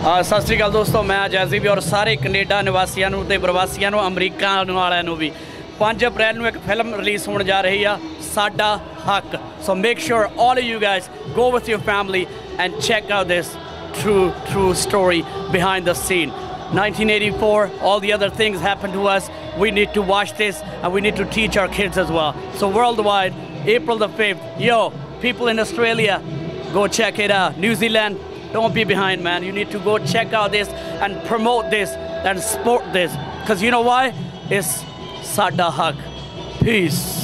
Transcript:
सत श्री अकाल दोस्तों, मैं जैज़ी भी और सारे कनेडा निवासियों ते प्रवासियों अमरीका वालों भी 5 अप्रैल को एक फिल्म रिलीज़ होने जा रही है, साडा हक. So make sure all of you guys go with your family and check out this true story behind the scene. 1984, all the other things happened to us. We need to watch this and we need to teach our kids as well. So worldwide, April the 5th, yo, people in Australia, go check it out. New Zealand, don't be behind, man. You need to go check out this and promote this and support this. Because you know why? It's Sadda Haq. Peace.